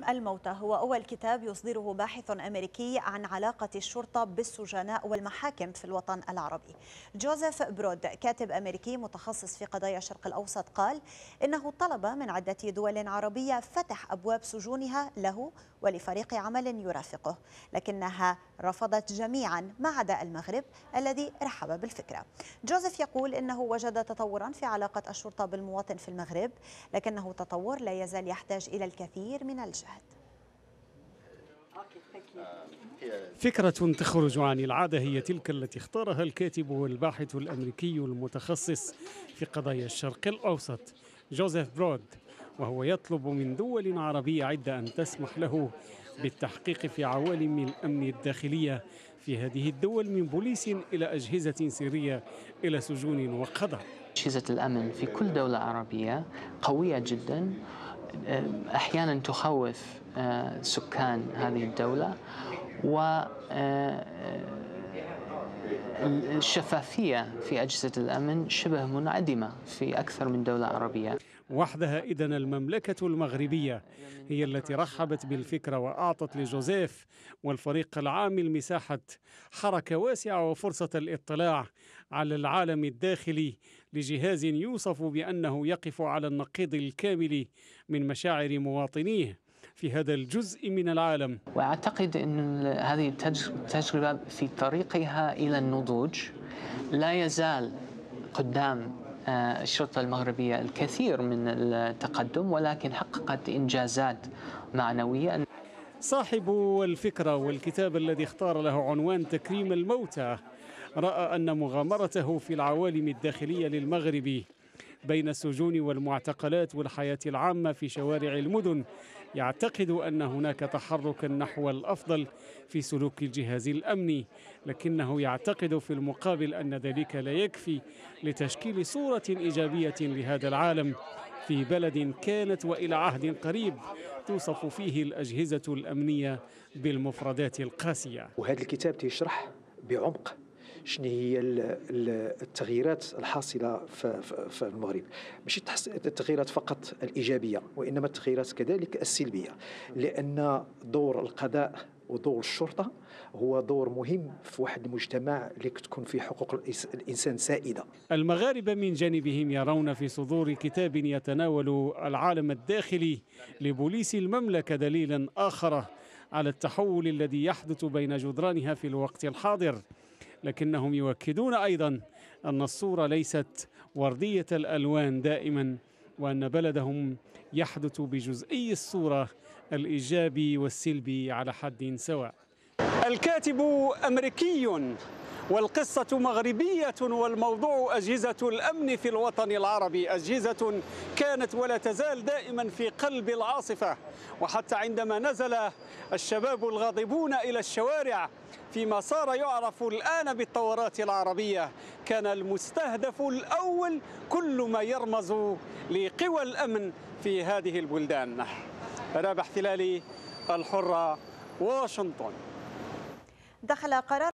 تكريم الموتى هو أول كتاب يصدره باحث أمريكي عن علاقة الشرطة بالسجناء والمحاكم في الوطن العربي. جوزيف برود كاتب أمريكي متخصص في قضايا الشرق الأوسط قال إنه طلب من عدة دول عربية فتح أبواب سجونها له ولفريق عمل يرافقه، لكنها رفضت جميعا ما عدا المغرب الذي رحب بالفكرة. جوزيف يقول إنه وجد تطورا في علاقة الشرطة بالمواطن في المغرب، لكنه تطور لا يزال يحتاج إلى الكثير من الجهد. فكرة تخرج عن العادة هي تلك التي اختارها الكاتب والباحث الأمريكي المتخصص في قضايا الشرق الأوسط جوزيف برود، وهو يطلب من دول عربية عدة أن تسمح له بالتحقيق في عوالم الأمن الداخلية في هذه الدول، من بوليس إلى أجهزة سرية إلى سجون وقضاء. أجهزة الأمن في كل دولة عربية قوية جدا، أحيانا تخوف سكان هذه الدولة، والشفافية في أجهزة الأمن شبه منعدمة في أكثر من دولة عربية. وحدها إذن المملكة المغربية هي التي رحبت بالفكرة وأعطت لجوزيف والفريق العامل مساحة حركة واسعة وفرصة الاطلاع على العالم الداخلي لجهاز يوصف بأنه يقف على النقيض الكامل من مشاعر مواطنيه في هذا الجزء من العالم. وأعتقد أن هذه التجربة في طريقها إلى النضوج. لا يزال قدام الشرطة المغربية الكثير من التقدم، ولكن حققت إنجازات معنوية. صاحب الفكرة والكتاب الذي اختار له عنوان تكريم الموتى رأى أن مغامرته في العوالم الداخلية للمغرب بين السجون والمعتقلات والحياة العامة في شوارع المدن يعتقد أن هناك تحركا نحو الأفضل في سلوك الجهاز الأمني، لكنه يعتقد في المقابل أن ذلك لا يكفي لتشكيل صورة إيجابية لهذا العالم في بلد كانت وإلى عهد قريب توصف فيه الأجهزة الأمنية بالمفردات القاسية. وهذا الكتاب تشرح بعمق شنو هي التغييرات الحاصله في المغرب، ماشي التغييرات فقط الايجابيه وانما التغييرات كذلك السلبيه، لان دور القضاء ودور الشرطه هو دور مهم في واحد المجتمع اللي تكون فيه حقوق الانسان سائده. المغاربه من جانبهم يرون في صدور كتاب يتناول العالم الداخلي لبوليس المملكه دليلا اخر على التحول الذي يحدث بين جدرانها في الوقت الحاضر، لكنهم يؤكدون أيضا أن الصورة ليست وردية الألوان دائما، وأن بلدهم يحدث بجزئي الصورة الإيجابي والسلبي على حد سواء. الكاتب أمريكي والقصة مغربية، والموضوع أجهزة الأمن في الوطن العربي، أجهزة كانت ولا تزال دائما في قلب العاصفة، وحتى عندما نزل الشباب الغاضبون إلى الشوارع فيما صار يعرف الآن بالثورات العربية، كان المستهدف الأول كل ما يرمز لقوى الأمن في هذه البلدان. رابح ثلالي، الحرة، واشنطن. دخل قرار